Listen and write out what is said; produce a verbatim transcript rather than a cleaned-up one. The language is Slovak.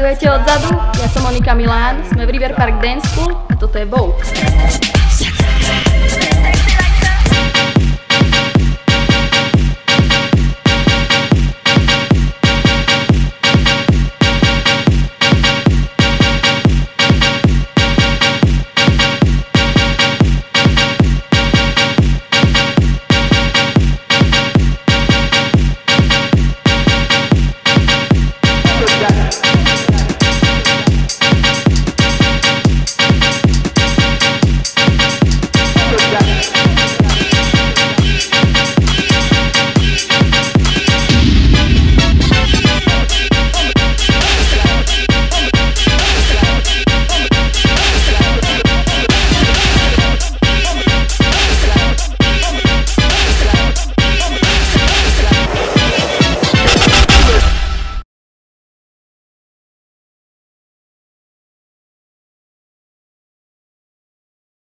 Pozdravujete odzadu, ja som Monika Milán, sme v Riverpark Dance School a toto je VOGUE.